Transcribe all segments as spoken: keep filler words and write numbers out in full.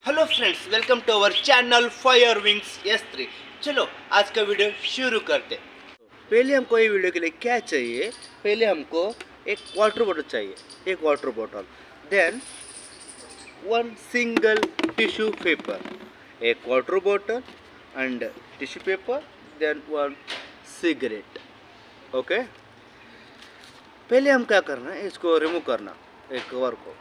Hello friends, welcome to our channel fire wings S three. चलो आज का video शुरू करते। पहले हमको ये वीडियो के लिए क्या चाहिए? पहले हमको एक वाटर बॉटल चाहिए, एक water bottle, then one single tissue paper, एक water bottle and tissue paper, then one cigarette. Okay, पहले हम क्या करना है, इसको रिमूव करना, एक कवर को।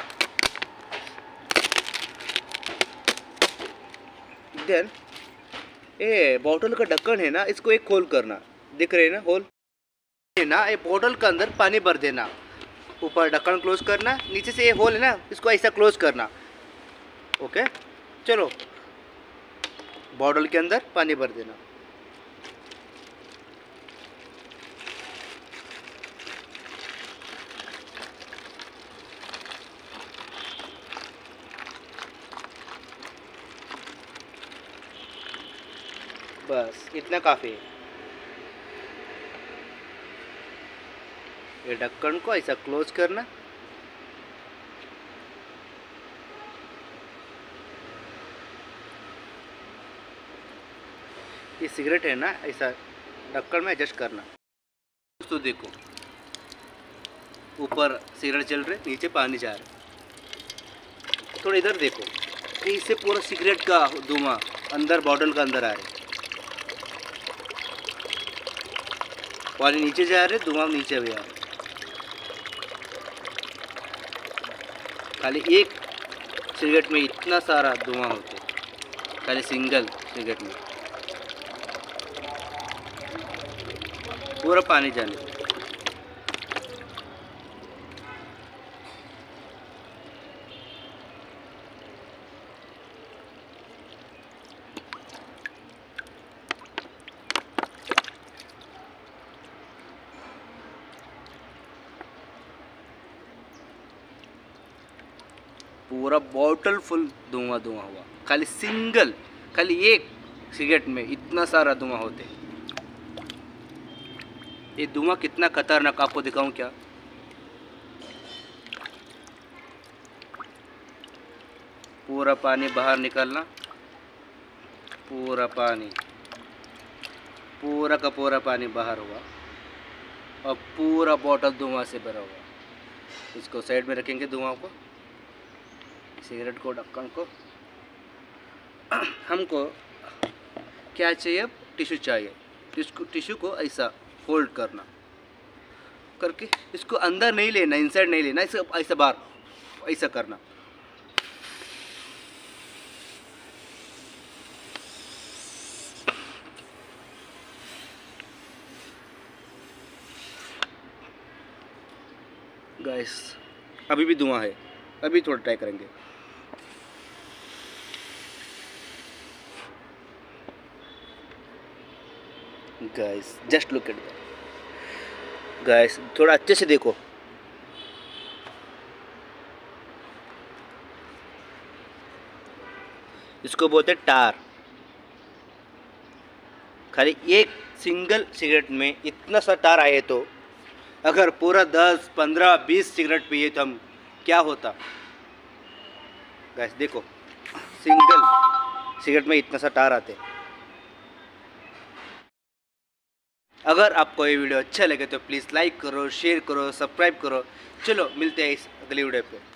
देन ये बॉटल का ढक्कन है ना, इसको एक होल करना, दिख रहे है ना होल है ना, ये बॉटल के अंदर पानी भर देना। ऊपर ढक्कन क्लोज करना, नीचे से ये होल है ना, इसको ऐसा क्लोज करना। ओके, चलो बॉटल के अंदर पानी भर देना। बस इतना काफ़ी है। ये ढक्कन को ऐसा क्लोज करना। ये सिगरेट है ना, ऐसा ढक्कन में एडजस्ट करना। तो देखो ऊपर सिगरेट जल रहे, नीचे पानी जा रहा है। थोड़ा इधर देखो, इससे पूरा सिगरेट का धुआं अंदर बॉटल का अंदर आ रहा है। पानी नीचे जा रहे, धुआं नीचे भी आ रहा है। खाली एक सिगरेट में इतना सारा धुआं होता है, खाली सिंगल सिगरेट में पूरा पानी जाने। पूरा बॉटल फुल धुआं धुआं हुआ, खाली सिंगल, खाली एक सिगरेट में इतना सारा धुआं होते। ये धुआं कितना खतरनाक आपको दिखाऊं क्या? पूरा पानी बाहर निकलना, पूरा पानी, पूरा का पूरा पानी बाहर हुआ और पूरा बॉटल धुआं से भरा हुआ। इसको साइड में रखेंगे धुआं को, सिगरेट को, ढक्कन को। हमको क्या चाहिए? टिश्यू चाहिए। टिश्यू टिश्यू को ऐसा फोल्ड करना करके, इसको अंदर नहीं लेना, इनसाइड नहीं लेना, ऐसा ऐसा बाहर ऐसा करना। गाइस अभी भी धुआं है, अभी थोड़ा ट्राई करेंगे। Guys just look at that. Guys थोड़ा अच्छे से देखो, इसको बोलते हैं टार। खाली एक सिंगल सिगरेट में इतना सा टार आए, तो अगर पूरा दस पंद्रह बीस सिगरेट पिए तो हम क्या होता? गाइस देखो, सिंगल सिगरेट में इतना सा टार आते। अगर आपको ये वीडियो अच्छा लगे तो प्लीज़ लाइक करो, शेयर करो, सब्सक्राइब करो। चलो मिलते हैं इस अगली वीडियो पे।